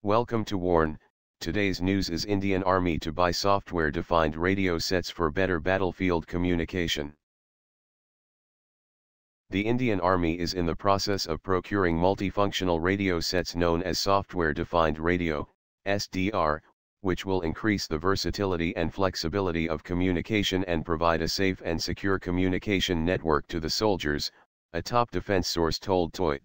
Welcome to Warn. Today's news is Indian Army to buy software-defined radio sets for better battlefield communication. The Indian Army is in the process of procuring multifunctional radio sets known as software-defined radio, SDR, which will increase the versatility and flexibility of communication and provide a safe and secure communication network to the soldiers, a top defense source told TOI.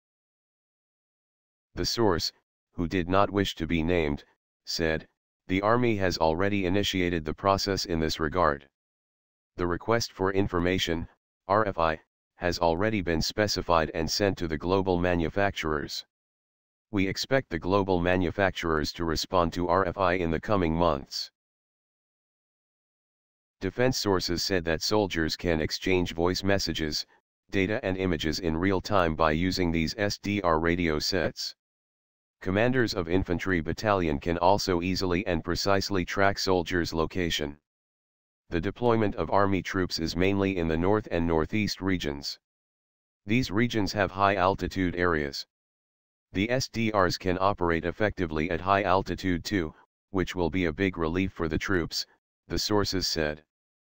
The source, who did not wish to be named, said, "The Army has already initiated the process in this regard. The request for information, RFI, has already been specified and sent to the global manufacturers. We expect the global manufacturers to respond to RFI in the coming months." Defense sources said that soldiers can exchange voice messages, data and images in real time by using these SDR radio sets. Commanders of infantry battalion can also easily and precisely track soldiers' location. The deployment of Army troops is mainly in the north and northeast regions. These regions have high altitude areas. The SDRs can operate effectively at high altitude too, which will be a big relief for the troops, the sources said.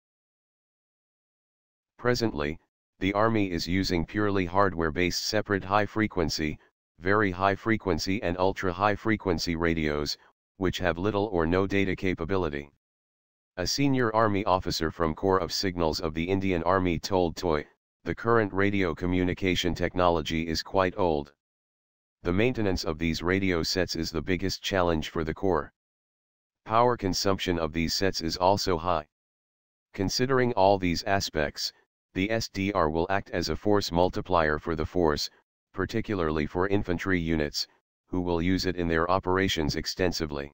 Presently, the Army is using purely hardware-based separate high-frequency, very high-frequency and ultra-high-frequency radios, which have little or no data capability. A senior Army officer from Corps of Signals of the Indian Army told TOI, "The current radio communication technology is quite old. The maintenance of these radio sets is the biggest challenge for the Corps. Power consumption of these sets is also high. Considering all these aspects, the SDR will act as a force multiplier for the force, particularly for infantry units, who will use it in their operations extensively."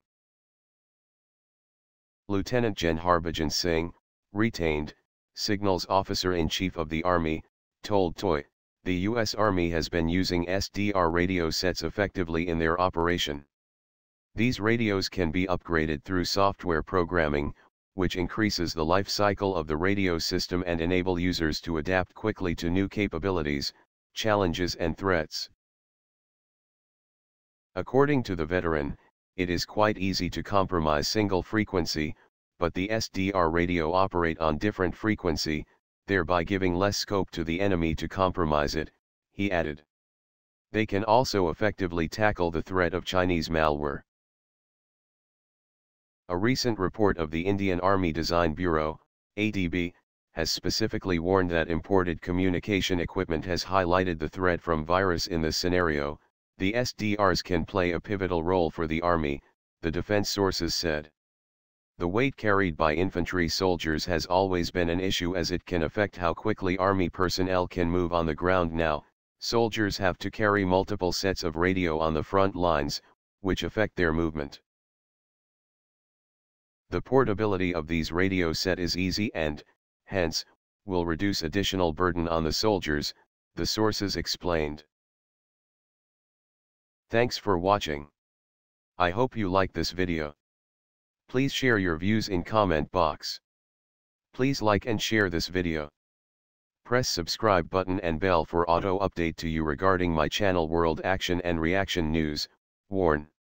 Lieutenant Gen Harbhajan Singh, retained, Signals Officer-in-Chief of the Army, told TOI, "The U.S. Army has been using SDR radio sets effectively in their operation. These radios can be upgraded through software programming, which increases the life cycle of the radio system and enable users to adapt quickly to new capabilities, challenges and threats." According to the veteran, it is quite easy to compromise single frequency, but the SDR radio operate on different frequency, thereby giving less scope to the enemy to compromise it, he added. They can also effectively tackle the threat of Chinese malware. A recent report of the Indian Army Design Bureau, ADB, has specifically warned that imported communication equipment has highlighted the threat from virus in this scenario. The SDRs can play a pivotal role for the Army, the defense sources said. The weight carried by infantry soldiers has always been an issue as it can affect how quickly Army personnel can move on the ground now. Soldiers have to carry multiple sets of radio on the front lines, which affect their movement. The portability of these radio set is easy and, hence, will reduce additional burden on the soldiers, the sources explained. Thanks for watching. I hope you like this video. Please share your views in comment box. Please like and share this video. Press subscribe button and bell for auto update to you regarding my channel World Action and Reaction News, Warn.